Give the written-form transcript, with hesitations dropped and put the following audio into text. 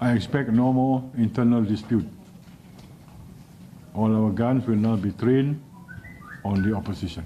I expect no more internal dispute. All our guns will now be trained on the opposition.